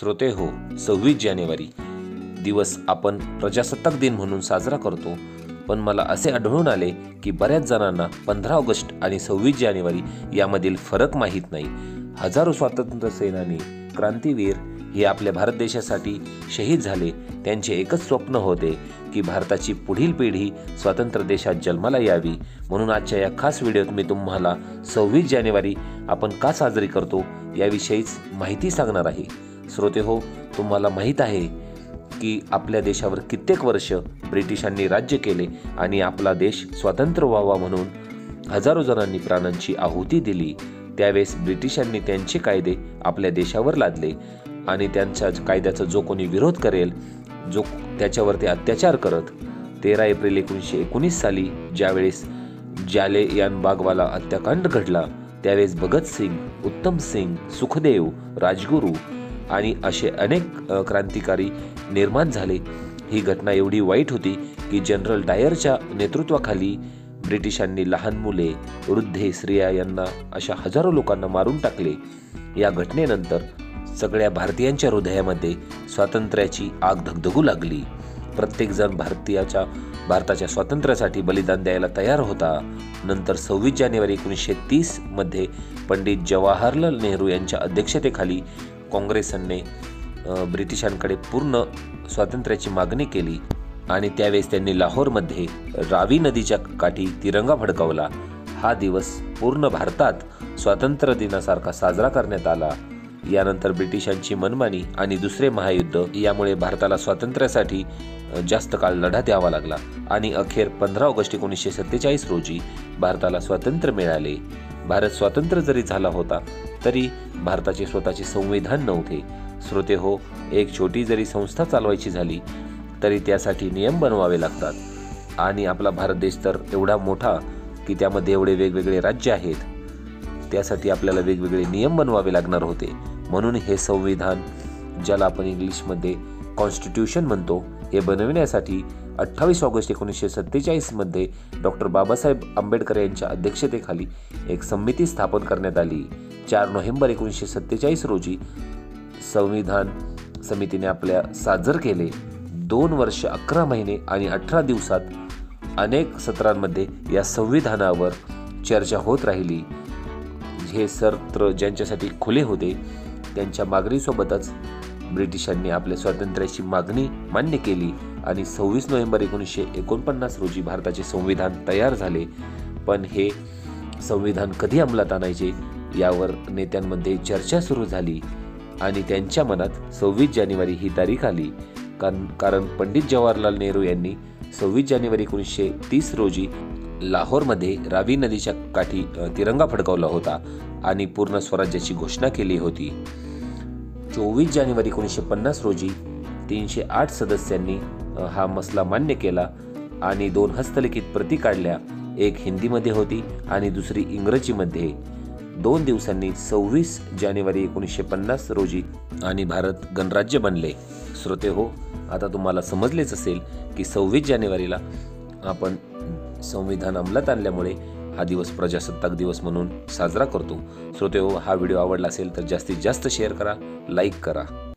श्रोते हो, 26 जानेवारी दिवस आपण प्रजासत्ताक दिन म्हणून साजरा करतो, पण मला असे आढळून आले की बऱ्याच जणांना 15 ऑगस्ट आणि 26 जानेवारी यामधील फरक माहीत नाही. हजारो स्वातंत्र्य सेनानी, क्रांतीवीर हे आपल्या भारत देशासाठी शहीद झाले. त्यांचे एकच स्वप्न होते की भारताची पुढील पिढी स्वतंत्र देशात जन्माला यावी. म्हणून आजच्या या खास व्हिडिओत मी तुम्हाला 26 जानेवारी आपण का साजरी करतो याविषयीच माहिती सांगणार आहे. श्रोते हो, तुम्हाला माहीत आहे की आपल्या देशावर कित्येक वर्ष ब्रिटिशांनी राज्य केले आणि आपला देश स्वतंत्र व्हावा म्हणून हजारो जणांनी प्राणांची आहुती दिली. त्यावेळेस ब्रिटिशांनी त्यांचे कायदे आपल्या देशावर लादले आणि त्यांच्या कायद्याचा जो कोणी विरोध करेल, जो त्याच्यावरती अत्याचार करत 13 एप्रिल 1919 साली ज्यावेळेस जालियन बागवाला हत्याकांड घडला, त्यावेळेस भगतसिंग, उत्तम सिंग, सुखदेव, राजगुरू आणि असे अनेक क्रांतिकारी निर्माण झाले. ही घटना एवढी वाईट होती की जनरल डायरच्या नेतृत्वाखाली ब्रिटिशांनी लहान मुले, वृद्धे, स्त्रिया यांना अशा हजारो लोकांना मारून टाकले. या घटनेनंतर सगळ्या भारतीयांच्या हृदयामध्ये स्वातंत्र्याची आग धगधगू लागली. प्रत्येक जण भारताच्या स्वातंत्र्यासाठी बलिदान द्यायला तयार होता. नंतर 26 जानेवारी 1930 मध्ये पंडित जवाहरलाल नेहरू यांच्या अध्यक्षतेखाली काँग्रेसने ब्रिटिशांकडे पूर्ण स्वातंत्र्याची मागणी केली आणि त्यावेळेस त्यांनी लाहोरमध्ये रावी नदीच्या काठी तिरंगा फडकवला. हा दिवस पूर्ण भारतात स्वातंत्र्य दिनासारखा साजरा करण्यात आला. यानंतर ब्रिटिशांची मनमानी आणि दुसरे महायुद्ध यामुळे भारताला स्वातंत्र्यासाठी जास्त काळ लढा द्यावा लागला आणि अखेर 15 ऑगस्ट 1947 रोजी भारताला स्वातंत्र्य मिळाले. भारत स्वतंत्र जरी झाला होता तरी भारताचे स्वतःचे संविधान नव्हते. श्रोते हो, एक छोटी जरी संस्था चालवायची झाली तरी त्यासाठी नियम बनवावे लागतात आणि आपला भारत देश तर एवढा मोठा की त्यामध्ये एवढे वेगवेगळे राज्य आहेत. त्यासाठी आपल्याला वेगवेगळे नियम बनवावे लागणार होते. म्हणून हे संविधान, ज्याला आपण इंग्लिशमध्ये कॉन्स्टिट्यूशन म्हणतो, हे बनविण्यासाठी 28 ऑगस्ट 1947 मध्ये डॉक्टर बाबासाहेब आंबेडकर यांच्या अध्यक्षतेखाली एक समिती स्थापन करण्यात आली. 4 नोव्हेंबर 1947 रोजी संविधान समितीने आपल्या सादर केले. 2 वर्ष 11 महिने आणि 18 दिवसात अनेक सत्रांमध्ये या संविधानावर चर्चा होत राहिली. हे सत्र ज्यांच्यासाठी खुले होते त्यांच्या मागणीसोबतच ब्रिटिशांनी आपल्या स्वातंत्र्याची मागणी मान्य केली आणि 26 नोव्हेंबर 1949 रोजी भारताचे संविधान तयार झाले. पण हे संविधान कधी अंमलात आणायचे यावर नेत्यांमध्ये चर्चा सुरू झाली आणि त्यांच्या मनात 26 जानेवारी ही तारीख आली. कारण पंडित जवाहरलाल नेहरू यांनी 26 जानेवारी 1930 रोजी लाहोरमध्ये रावी नदीच्या काठी तिरंगा फडकवला होता आणि पूर्ण स्वराज्याची घोषणा केली होती. 24 जानेवारी 1950 रोजी 308 सदस्यांनी हा मसला मान्य केला आणि 2 हस्तलिखित प्रती काढल्या. एक हिंदीमध्ये होती आणि दुसरी इंग्रजीमध्ये. 2 दिवसांनी 26 जानेवारी 1950 रोजी आणि भारत गणराज्य बनले. श्रोते हो, आता तुम्हाला समजलेच असेल की 26 जानेवारीला आपण संविधान अंमलात आणल्यामुळे हा दिवस प्रजासत्ताक दिवस म्हणून साजरा करतो. श्रोते हो, हा व्हिडिओ आवडला असेल तर जास्तीत जास्त शेअर करा, लाईक करा.